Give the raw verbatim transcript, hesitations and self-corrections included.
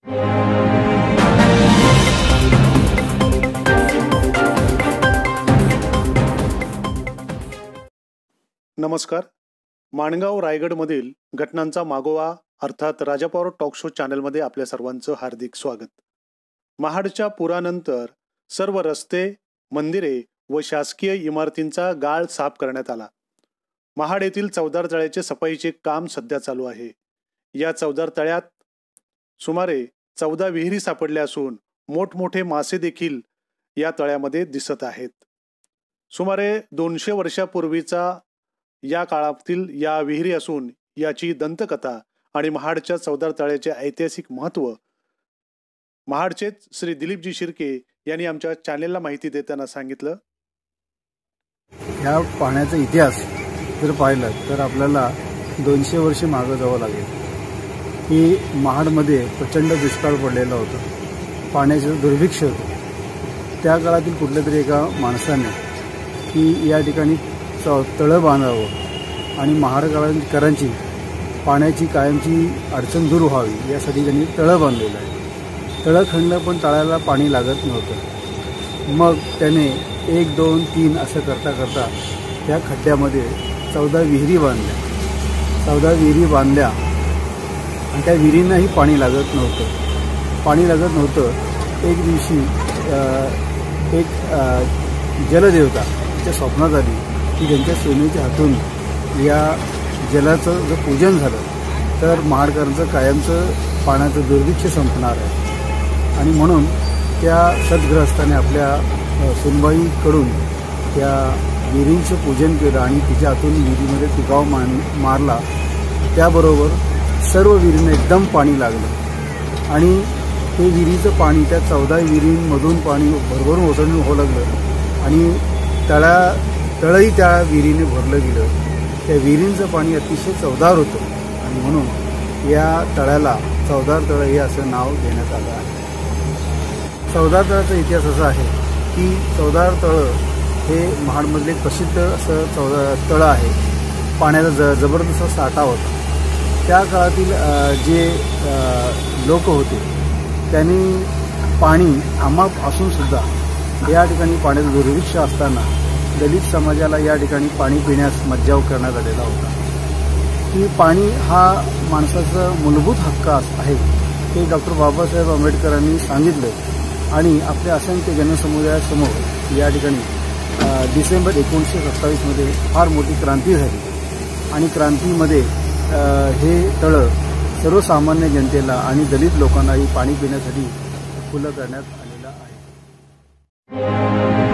नमस्कार. माणगाव रायगडमधील घटनांचा मागोवा अर्थात राजा पॉवर टॉक शो चॅनलमध्ये आपल्या सर्वांचं हार्दिक स्वागत. महाडच्या पुरानंतर सर्व रस्ते, मंदिरे व शासकीय इमारतींचा गाळ साफ करण्यात आला. महाड येथील चौदार तळ्याचे सफाईचे काम सध्या चालू आहे. या चौदार तळ्यात सुमारे चौदा विहिरी सापडल्या असून मोठमोठे मासे देखील या तळ्यामध्ये दिसत आहेत. सुमारे दोनशे वर्षापूर्वीचा या काळातील या विहिरी असून याची दंतकथा आणि महाडच्या चौदार तळ्याचे ऐतिहासिक महत्त्व महाडचे श्री दिलीपजी शिर्के यांनी आमच्या चॅनेलला माहिती देताना सांगितलं. या पाण्याचा इतिहास जर पाहिला तर आपल्याला दोनशे वर्षे मागे जावं लागेल. की महाडमध्ये प्रचंड दुष्काळ पडलेला होता, पाण्याचं दुर्भिक्ष होतं. त्या काळातील कुठल्या तरी एका माणसाने की या ठिकाणी तळं बांधावं आणि महाडकरांची पाण्याची कायमची अडचण दूर व्हावी यासाठी त्यांनी तळं बांधलेलं आहे. तळं खणलं पण तळ्याला पाणी लागत नव्हतं. मग त्याने एक दोन तीन असं करता करता त्या खड्ड्यामध्ये चौदा विहिरी बांधल्या. चौदा विहिरी बांधल्या आणि त्या विहिरींनाही पाणी लागत नव्हतं. पाणी लागत नव्हतं. एक दिवशी एक जलदेवता तिच्या स्वप्नात आली की त्यांच्या सोनेच्या हातून या जलाचं जर पूजन झालं तर महाडकरांचं कायमचं पाण्याचं दुर्भिक्ष संपणार आहे. आणि म्हणून त्या सद्गृहस्थाने आपल्या सुनबाईकडून त्या विहिरींचं पूजन केलं आणि तिच्या हातून विहिरीमध्ये टिकाव मान मारला. त्याबरोबर सर्व विहिरींना एकदम पाणी लागलं आणि ते विहिरीचं पाणी त्या चौदा विहिरींमधून पाणी भरभरून ओसंडून होऊ लागलं आणि तळा तळही त्या विहिरीने भरलं गेलं. त्या विहिरींचं पाणी अतिशय चवदार होतं आणि म्हणून या तळ्याला चौदार तळं हे असं नाव देण्यात आलं आहे. चौदार तळ्याचा इतिहास असा आहे की चौदार तळं हे महाडमधले प्रसिद्ध असं चौदा तळं आहे. पाण्याचा ज जबरदस्त साठा होता. त्या काळातील जे लोक होते त्यांनी पाणी अमाप असूनसुद्धा या ठिकाणी पाण्याचं दुर्भिक्ष असताना दलित समाजाला या ठिकाणी पाणी पिण्यास मज्जाव करण्यात आलेला होता. की पाणी हा माणसाचा मूलभूत हक्क आहे हे डॉक्टर बाबासाहेब आंबेडकरांनी सांगितलं आणि आपल्या असंख्य जनसमुदायासमोर या ठिकाणी डिसेंबर एकोणीसशे सत्तावीसमध्ये फार मोठी क्रांती झाली आणि क्रांतीमध्ये हे तळं सर्वसामान्य जनतेला आणि दलित लोकांनाही पाणी पिण्यासाठी खुलं करण्यात आलेलं आहे.